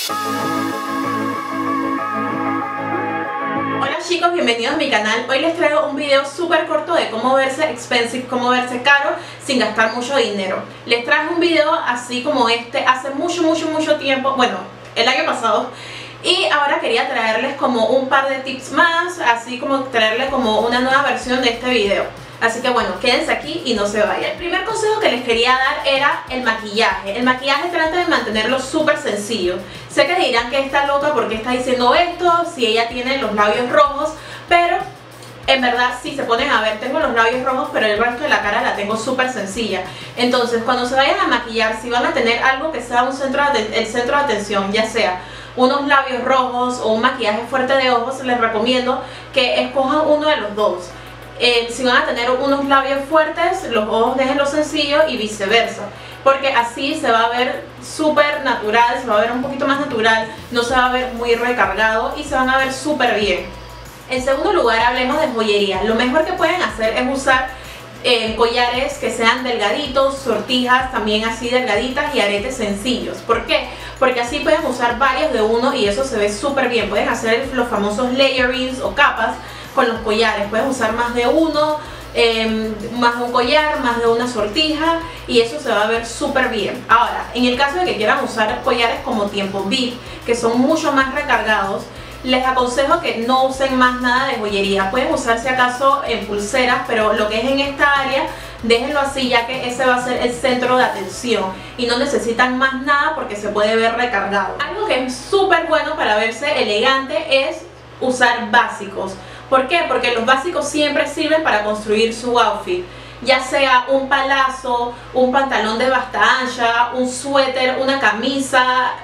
Hola chicos, bienvenidos a mi canal. Hoy les traigo un video súper corto de cómo verse expensive, cómo verse caro sin gastar mucho dinero. Les traje un video así como este hace mucho tiempo, bueno, el año pasado. Y ahora quería traerles como un par de tips más, así como traerles como una nueva versión de este video. Así que bueno, quédense aquí y no se vayan. El primer consejo que les quería dar era el maquillaje. El maquillaje trata de mantenerlo súper sencillo. Sé que dirán que está loca porque está diciendo esto, si ella tiene los labios rojos, pero en verdad si se ponen a ver, tengo los labios rojos, pero el resto de la cara la tengo súper sencilla. Entonces cuando se vayan a maquillar, si van a tener algo que sea el centro de atención, ya sea unos labios rojos o un maquillaje fuerte de ojos, les recomiendo que escojan uno de los dos. Si van a tener unos labios fuertes, los ojos déjenlo sencillo y viceversa, porque así se va a ver súper natural, se va a ver un poquito más natural, no se va a ver muy recargado y se van a ver súper bien. En segundo lugar, hablemos de joyería. Lo mejor que pueden hacer es usar collares que sean delgaditos, sortijas también así delgaditas y aretes sencillos. ¿Por qué? Porque así pueden usar varios de uno y eso se ve súper bien. Pueden hacer los famosos layerings o capas con los collares. Puedes usar más de uno, más de un collar, más de una sortija y eso se va a ver súper bien. Ahora, en el caso de que quieran usar collares como tiempo VIP, que son mucho más recargados, les aconsejo que no usen más nada de joyería. Pueden usar si acaso en pulseras, pero lo que es en esta área, déjenlo así, ya que ese va a ser el centro de atención y no necesitan más nada porque se puede ver recargado. Algo que es súper bueno para verse elegante es usar básicos. ¿Por qué? Porque los básicos siempre sirven para construir su outfit, ya sea un palazo, un pantalón de basta ancha, un suéter, una camisa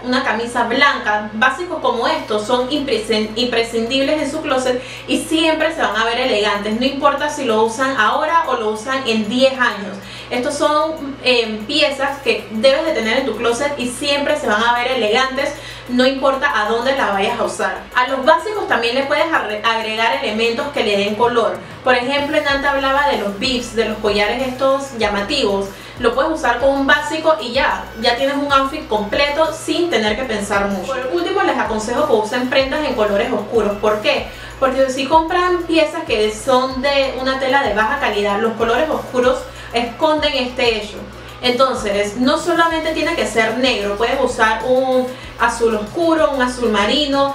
blanca. Básicos como estos son imprescindibles en su closet y siempre se van a ver elegantes, no importa si lo usan ahora o lo usan en 10 años. Estos son piezas que debes de tener en tu closet y siempre se van a ver elegantes, no importa a dónde la vayas a usar. A los básicos también le puedes agregar elementos que le den color. Por ejemplo, Nante hablaba de los beads, de los collares estos llamativos. Lo puedes usar con un básico y ya tienes un outfit completo sin tener que pensar mucho. Por último, les aconsejo que usen prendas en colores oscuros. ¿Por qué? Porque si compran piezas que son de una tela de baja calidad, los colores oscuros esconden este hecho. Entonces, no solamente tiene que ser negro, puedes usar un azul oscuro, un azul marino,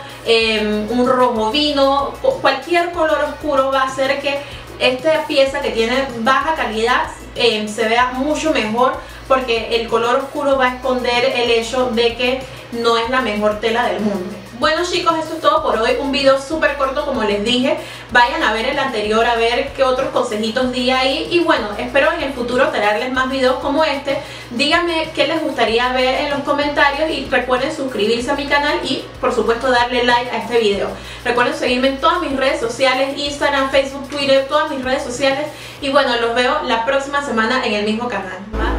un rojo vino, cualquier color oscuro va a hacer que esta pieza que tiene baja calidad se vea mucho mejor, porque el color oscuro va a esconder el hecho de que no es la mejor tela del mundo. Bueno chicos, esto es todo por hoy, un video súper corto como les dije. Vayan a ver el anterior a ver qué otros consejitos di ahí. Y bueno, espero en el futuro traerles más videos como este. Díganme qué les gustaría ver en los comentarios y recuerden suscribirse a mi canal y por supuesto darle like a este video. Recuerden seguirme en todas mis redes sociales, Instagram, Facebook, Twitter, todas mis redes sociales. Y bueno, los veo la próxima semana en el mismo canal. Bye.